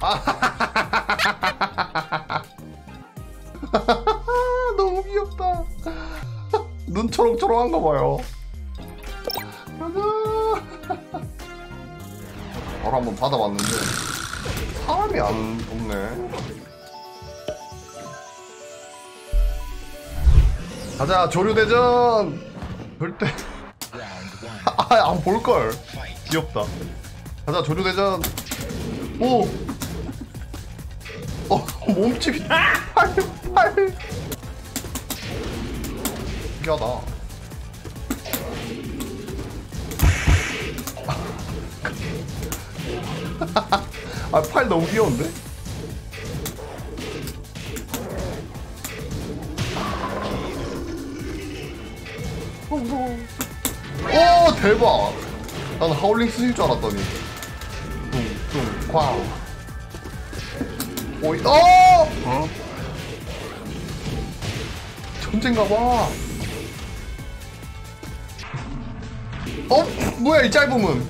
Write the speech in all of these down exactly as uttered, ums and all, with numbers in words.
너무 귀엽다. 눈 초롱초롱한 거 봐요. 가자. 바로 한번 받아봤는데 사람이 안 없네. 가자 조류대전. 절대 아, 안 볼걸. 귀엽다. 가자 조류대전. 오! 어, 몸집이 팔! 팔! 신기하다. 아, 팔 너무 귀여운데? 어, 무서워. 오, 대박! 난 하울링 쓰실 줄 알았더니. 뚱, 뚱, 쾅. 오이, 어! 어? 천재인가봐. 어? 뭐야, 이 짧음은?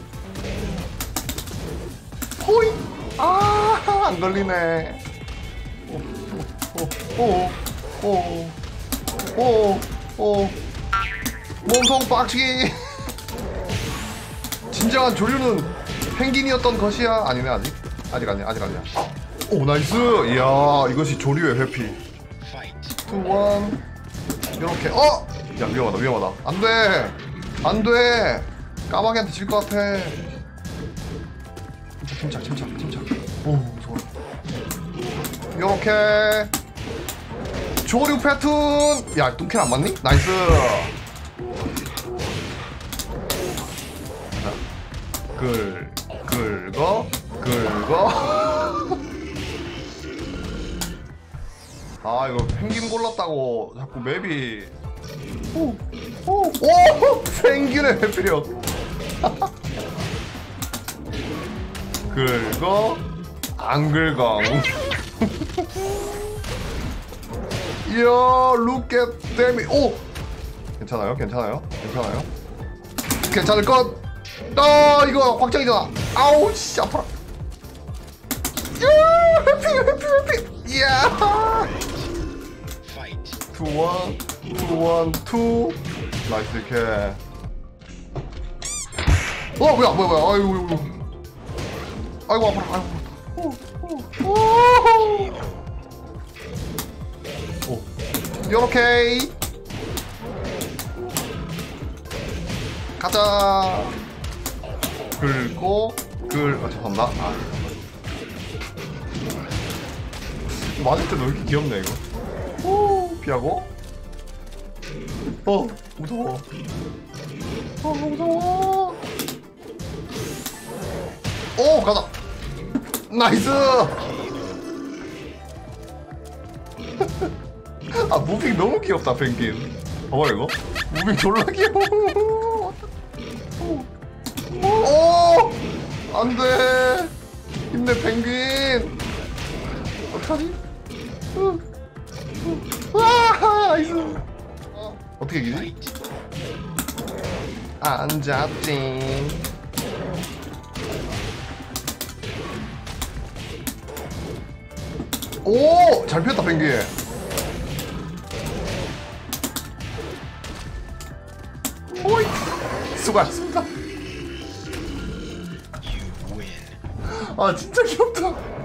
호이! 아, 안 걸리네. 오, 오, 오, 오, 오, 오. 몸통 빡치기. 진정한 조류는 펭귄이었던 것이야. 아니네, 아직. 아직 아니야, 아직 아니야. 오, 나이스. 이야, 이것이 조류의 회피. 투, 원. 이렇게. 어! 야, 위험하다, 위험하다. 안 돼! 안 돼! 까마귀한테 질 것 같아. 침착, 침착, 침착, 침착. 오, 무서워. 요렇게. 조류 패툰! 야, 뚱킬 안 맞니? 나이스! 자, 글, 긁어, 긁어. 아, 이거 펭귄 골랐다고 자꾸 맵이. 오, 오, 오! 펭귄의 회피력. 긁어, 안 긁어. 이야, look at them. 오! 괜찮아요? 괜찮아요? 괜찮아요? 괜찮을 것! 아, 이거 확정이잖아. 아우, 씨, 아파라. 이야, 회피, 회피, 회피. 이야! 투, 원, 투, 원, 투. 나이스, 이렇게. 어, 뭐야, 뭐야, 뭐야. 아이고, 아이고. 아이고, 아파라. 아이고. 오, 오, 오. 오. 요렇게. 가자. 긁고, 긁, 아, 죄송합니다. 아. 맞을 때 왜 이렇게 귀엽네, 이거. 오, 피하고. 어, 무서워. 어, 무서워. 오, 가자. 나이스. 아, 무빙 너무 귀엽다, 펭귄. 봐봐, 이거. 무빙 졸라 귀여워. 오! 안 돼! 힘내, 펭귄! 어떡하지? 와! 나이스! 어, 어떻게 이기지? 앉았지. 오! 잘 피했다, 펭귄! 오이! 수고하셨습니다. 아, 진짜 귀엽다.